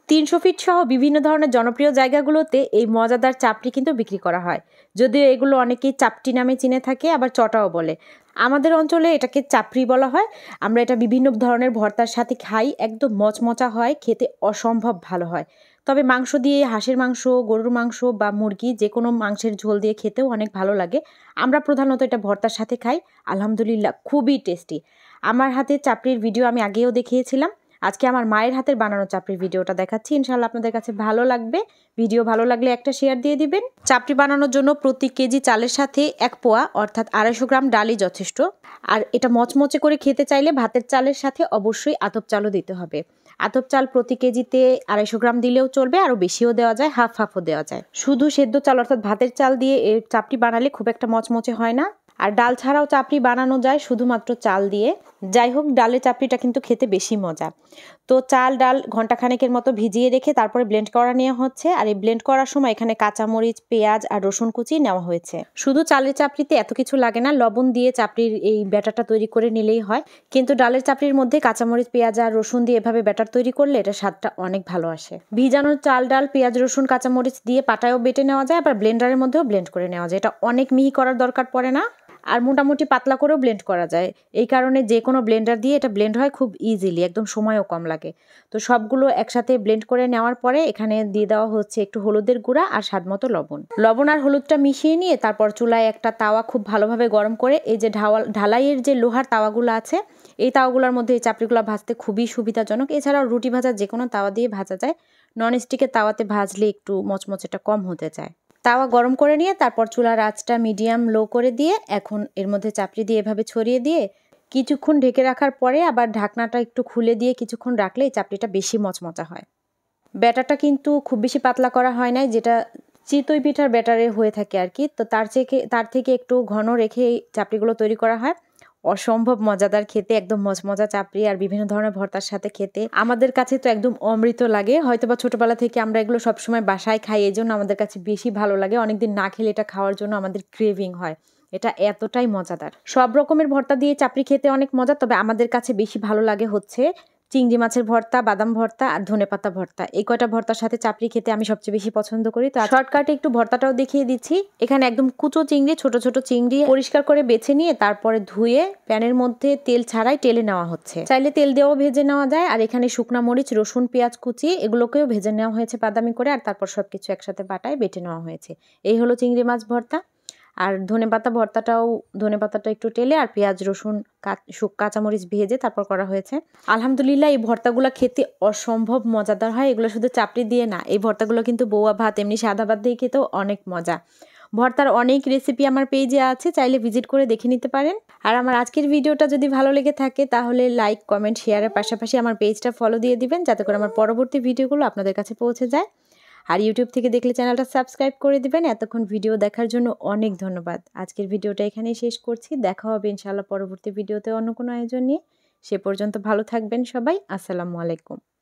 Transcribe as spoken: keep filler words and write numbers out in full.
তিনশো ফিট সহ বিভিন্ন ধরনের জনপ্রিয় জায়গাগুলোতে এই মজাদার চাপড়ি কিন্তু বিক্রি করা হয়। যদিও এগুলো অনেকেই চাপটি নামে চিনে থাকে, আবার চটাও বলে। আমাদের অঞ্চলে এটাকে চাপড়ি বলা হয়। আমরা এটা বিভিন্ন ধরনের ভর্তার সাথে খাই, একদম মচমচা হয়, খেতে অসম্ভব ভালো হয়। তবে মাংস দিয়ে, হাঁসের মাংস, গরুর মাংস বা মুরগি যে কোনো মাংসের ঝোল দিয়ে খেতেও অনেক ভালো লাগে। আমরা প্রধানত এটা ভর্তার সাথে খাই। আলহামদুলিল্লাহ খুবই টেস্টি। আমার হাতে চাপড়ির ভিডিও আমি আগেও দেখিয়েছিলাম। আজকে আমার মায়ের হাতের বানানো চাপড়ির ভিডিওটা দেখাচ্ছি। ইনশাআল্লাহ আপনাদের কাছে ভালো লাগবে। ভিডিও ভালো লাগলে একটা শেয়ার দিয়ে দিবেন। চাপড়ি বানানোর জন্য প্রতি কেজি চালের সাথে এক পোয়া অর্থাৎ আড়াইশো গ্রাম ডালই যথেষ্ট। আর এটা মচমচে করে খেতে চাইলে ভাতের চালের সাথে অবশ্যই আতপ চালও দিতে হবে। আতপ চাল প্রতি কেজিতে আড়াইশো গ্রাম দিলেও চলবে, আরও বেশিও দেওয়া যায়, হাফ হাফও দেওয়া যায়। শুধু সেদ্ধ চাল অর্থাৎ ভাতের চাল দিয়ে এই চাপড়ি বানালে খুব একটা মচমচে হয় না। আর ডাল ছাড়াও চাপড়ি বানানো যায় শুধুমাত্র চাল দিয়ে। যাই হোক, ডালের চাপড়িটা কিন্তু খেতে বেশি মজা। তো চাল ডাল ঘন্টাখানেকের মতো ভিজিয়ে রেখে তারপরে ব্লেন্ড করা নেওয়া হচ্ছে। আর এই ব্লেন্ড করার সময় এখানে কাঁচামরিচ, পেঁয়াজ আর রসুন কুচি নেওয়া হয়েছে। শুধু চালের চাপড়িতে এত কিছু লাগে না, লবণ দিয়ে চাপড়ির এই ব্যাটারটা তৈরি করে নিলেই হয়। কিন্তু ডালের চাপড়ির মধ্যে কাঁচামরিচ, পেঁয়াজ আর রসুন দিয়ে এভাবে ব্যাটার তৈরি করলে এটা স্বাদটা অনেক ভালো আসে। ভিজানো চাল ডাল, পেঁয়াজ, রসুন, কাঁচামরিচ দিয়ে পাটায়ও বেটে নেওয়া যায়, আবার ব্লেন্ডারের মধ্যেও ব্লেন্ড করে নেওয়া যায়। এটা অনেক মিহি করার দরকার পড়ে না, আর মোটামুটি পাতলা করেও ব্লেন্ড করা যায়। এই কারণে যে কোনো ব্লেন্ডার দিয়ে এটা ব্লেন্ড হয় খুব ইজিলি, একদম সময়ও কম লাগে। তো সবগুলো একসাথে ব্লেন্ড করে নেওয়ার পরে এখানে দিয়ে দেওয়া হচ্ছে একটু হলুদের গুঁড়া আর স্বাদমতো লবণ। লবণ আর হলুদটা মিশিয়ে নিয়ে তারপর চুলায় একটা তাওয়া খুব ভালোভাবে গরম করে এই যে ঢাওয়াল ঢালাইয়ের যে লোহার তাওয়াগুলো আছে, এই তাওয়াগুলোর মধ্যে এই চাপড়িগুলো ভাজতে খুবই সুবিধাজনক। এছাড়াও রুটি ভাজা যে কোনো তাওয়া দিয়ে ভাজা যায়। ননস্টিকের তাওয়াতে ভাজলে একটু মচমচেটা কম হতে চায়। তাওয়া গরম করে নিয়ে তারপর চুলার আঁচটা মিডিয়াম লো করে দিয়ে এখন এর মধ্যে চাপড়ি দিয়ে এভাবে ছড়িয়ে দিয়ে কিছুক্ষণ ঢেকে রাখার পরে আবার ঢাকনাটা একটু খুলে দিয়ে কিছুক্ষণ রাখলে এই চাপড়িটা বেশি মচমচা হয়। ব্যাটারটা কিন্তু খুব বেশি পাতলা করা হয় না, যেটা চিতই পিঠার ব্যাটারে হয়ে থাকে আর কি। তো তার থেকে তার থেকে একটু ঘন রেখে এই চাপড়িগুলো তৈরি করা হয়। অসম্ভব মজাদার খেতে, একদম মচমচা চাপড়ি আর বিভিন্ন ধরনের ভর্তার সাথে খেতে আমাদের কাছে তো একদম অমৃত লাগে। হয়তোবা ছোটবেলা থেকে আমরা এগুলো সবসময় বাসায় খাই, এই জন্য আমাদের কাছে বেশি ভালো লাগে। অনেকদিন না খেলে এটা খাওয়ার জন্য আমাদের ক্রেভিং হয়। এটা এতটাই মজাদার। সব রকমের ভর্তা দিয়ে চাপড়ি খেতে অনেক মজা, তবে আমাদের কাছে বেশি ভালো লাগে হচ্ছে চিংড়ি মাছের ভর্তা, বাদাম ভর্তা আর ধনেপাতা ভর্তা। এই কয়টা ভর্তার সাথে চাপড়ি খেতে আমি সবচেয়ে বেশি পছন্দ করি। তো শর্টকাটে একটু ভর্তাটাও দেখিয়ে দিচ্ছি। এখানে একদম কুচো চিংড়ি, ছোট ছোট চিংড়ি পরিষ্কার করে বেছে নিয়ে তারপরে ধুয়ে প্যানের মধ্যে তেল ছাড়াই টেলে নেওয়া হচ্ছে। চাইলে তেল দিয়েও ভেজে নেওয়া যায়। আর এখানে শুকনা মরিচ, রসুন, পেঁয়াজ কুচি এগুলোকেও ভেজে নেওয়া হয়েছে বাদামি করে, আর তারপর সবকিছু একসাথে বাটায় বেটে নেওয়া হয়েছে। এই হলো চিংড়ি মাছ ভর্তা। আর ধনেপাতা ভর্তাটাও ধনেপাতাটা একটু টেলে আর পেঁয়াজ, রসুন, কাঁচামরিচ ভেজে তারপর করা হয়েছে। আলহামদুলিল্লাহ এই ভর্তাগুলো খেতে অসম্ভব মজাদার হয়। এগুলো শুধু চাপড়ি দিয়ে না, এই ভর্তাগুলো কিন্তু বৌয়া ভাত, এমনি সাদা ভাত দিয়ে খেতেও অনেক মজা। ভর্তার অনেক রেসিপি আমার পেজে আছে, চাইলে ভিজিট করে দেখে নিতে পারেন। আর আমার আজকের ভিডিওটা যদি ভালো লেগে থাকে তাহলে লাইক, কমেন্ট, শেয়ারের পাশাপাশি আমার পেজটা ফলো দিয়ে দিবেন, যাতে করে আমার পরবর্তী ভিডিওগুলো আপনাদের কাছে পৌঁছে যায়। আর ইউটিউব থেকে দেখলে চ্যানেলটা সাবস্ক্রাইব করে দিবেন। এতক্ষণ ভিডিও দেখার জন্য অনেক ধন্যবাদ। আজকের ভিডিওটা এখানেই শেষ করছি। দেখা হবে ইনশাআল্লাহ পরবর্তী ভিডিওতে অন্য কোনো আয়োজন নিয়ে। সে পর্যন্ত ভালো থাকবেন সবাই। আসসালামু আলাইকুম।